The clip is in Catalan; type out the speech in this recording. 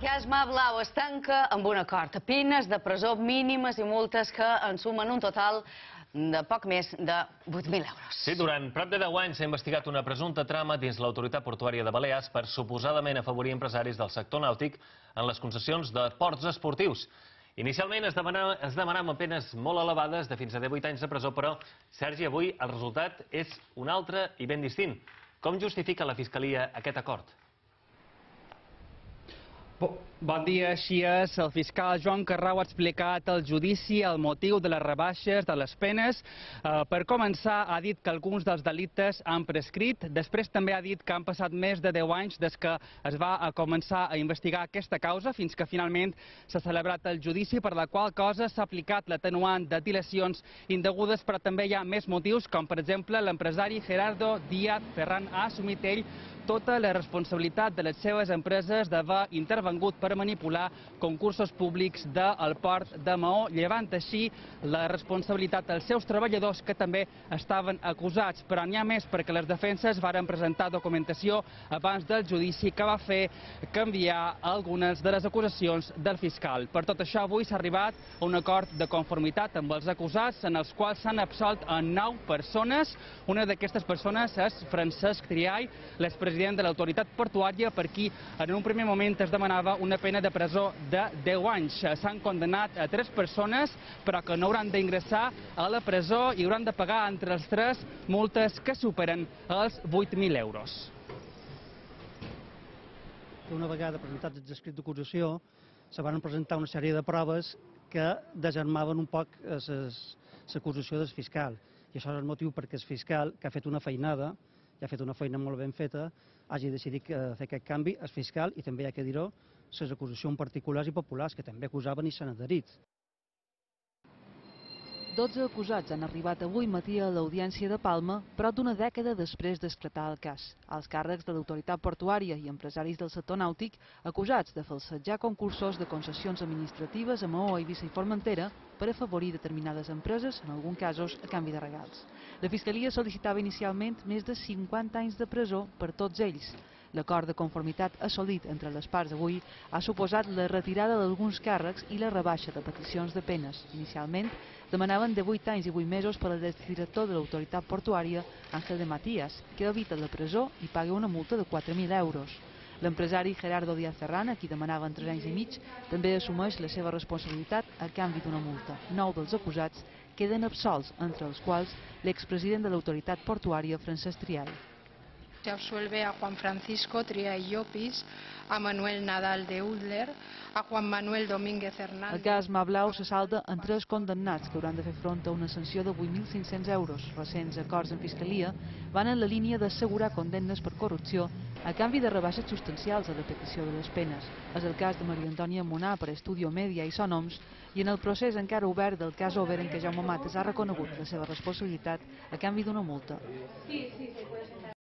cas Mar Blau es tanca amb un acord. Penes de presó mínimes i multes que en sumen un total de poc més de 8.000 euros. Sí, durant prop de 10 anys s'ha investigat una presumpta trama dins l'autoritat portuària de Balears per suposadament afavorir empresaris del sector nàutic en les concessions de ports esportius. Inicialment es demanaven penes molt elevades de fins a 18 anys de presó, però, Sergi, avui el resultat és un altre i ben distint. Com justifica la Fiscalia aquest acord? Bon dia, així és. El fiscal Joan Carrau ha explicat al judici el motiu de les rebaixes de les penes. Per començar, ha dit que alguns dels delictes han prescrit. Després també ha dit que han passat més de 10 anys des que es va començar a investigar aquesta causa, fins que finalment s'ha celebrat el judici, per la qual cosa s'ha aplicat l'atenuant de dilacions indegudes, però també hi ha més motius, com per exemple l'empresari Gerardo Díaz Ferran ha assumit ell tota la responsabilitat de les seves empreses d'haver intervengut per manipular concursos públics del port de Maó, llevant així la responsabilitat dels seus treballadors que també estaven acusats. Però n'hi ha més, perquè les defenses varen presentar documentació abans del judici que va fer canviar algunes de les acusacions del fiscal. Per tot això, avui s'ha arribat a un acord de conformitat amb els acusats, en els quals s'han absolt a 9 persones. Una d'aquestes persones és Francesc Triay, l'expresident de l'autoritat portuària, per qui en un primer moment es demanava una pena de presó de 10 anys. S'han condemnat a 3 persones, però que no hauran d'ingressar a la presó i hauran de pagar entre els 3 multes que superen els 8.000 euros. Una vegada presentats els escrits d'acusació, se van presentar una sèrie de proves que desarmaven un poc l'acusació del fiscal. I això és el motiu perquè el fiscal, que ha fet una feinada, i ha fet una feina molt ben feta, hagi decidit fer aquest canvi, el fiscal, i també hi ha que dir-ho, les acusacions particulars i populars, que també acusaven i s'han adherit. 12 acusats han arribat avui matí a l'Audiència de Palma, prop d'una dècada després d'esclatar el cas. Els càrrecs de l'autoritat portuària i empresaris del sector nàutic, acusats de falsejar concursos de concessions administratives a Maó, Eivissa i Formentera per afavorir determinades empreses, en alguns casos a canvi de regals. La Fiscalia sol·licitava inicialment més de 50 anys de presó per tots ells. L'acord de conformitat assolit entre les parts avui ha suposat la retirada d'alguns càrrecs i la rebaixa de peticions de penes. Inicialment demanaven de 8 anys i 8 mesos per al exdirector de l'autoritat portuària, Ángel de Matías, que evita la presó i paga una multa de 4.000 euros. L'empresari Gerardo Díaz Ferran, a qui demanaven 3 anys i mig, també assumeix la seva responsabilitat a canvi d'una multa. 9 dels acusats queden absolts, entre els quals l'expresident de l'autoritat portuària, Francesc Triay. Se absuelve a Juan Francisco Triay Llopis, a Manuel Nadal de Udler, a Juan Manuel Domínguez Hernández. El cas Mar Blau se salda en 3 condemnats que hauran de fer front a una sanció de 8.500 euros. Recents acords en Fiscalia van en la línia d'assegurar condemnes per corrupció a canvi de rebaixes substancials a la petició de les penes. És el cas de Maria Antònia Monà per Estudio Media i Sonoms, i en el procés encara obert del cas Over, en què Jaume Mates ha reconegut la seva responsabilitat a canvi d'una multa.